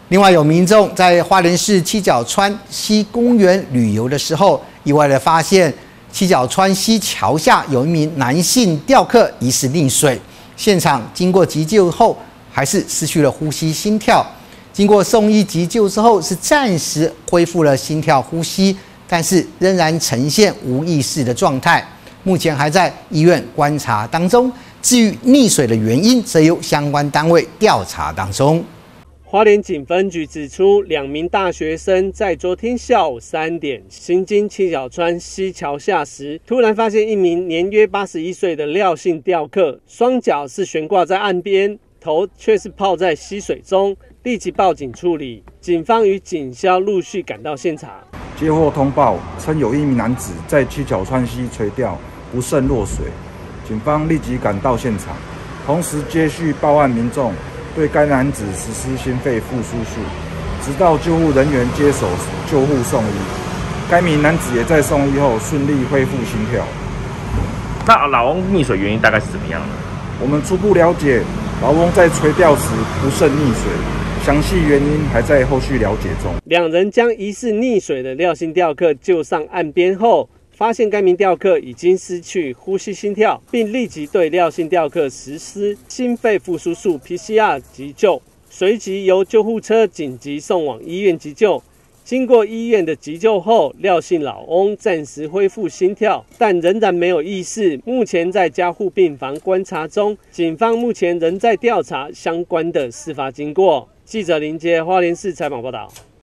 另外，有民众在花莲市七角川溪公园旅游的时候，意外的发现七角川溪桥下有一名男性钓客疑似溺水，现场经过急救后，还是失去了呼吸心跳。经过送医急救之后，是暂时恢复了心跳呼吸，但是仍然呈现无意识的状态，目前还在医院观察当中。至于溺水的原因，则由相关单位调查当中。 花莲警分局指出，2名大学生在昨天下午3点行经七角川溪桥下时，突然发现一名年约81岁的廖姓钓客，双脚是悬挂在岸边，头却是泡在溪水中，立即报警处理。警方与警消陆续赶到现场。 接获通报，称有一名男子在七角川溪垂钓不慎落水，警方立即赶到现场，同时接续报案民众对该男子实施心肺复苏术，直到救护人员接手救护送医。该名男子也在送医后顺利恢复心跳。 那老翁溺水原因大概是怎么样呢？ 我们初步了解，老翁在垂钓时不慎溺水，详细原因还在后续了解中。 2人将疑似溺水的廖姓钓客救上岸边后，发现该名钓客已经失去呼吸心跳，并立即对廖姓钓客实施心肺复苏术 PCR 急救，随即由救护车紧急送往医院急救。经过医院的急救后，廖姓老翁暂时恢复心跳，但仍然没有意识，目前在加护病房观察中。警方目前仍在调查相关的事发经过。记者林杰花莲市采访报道。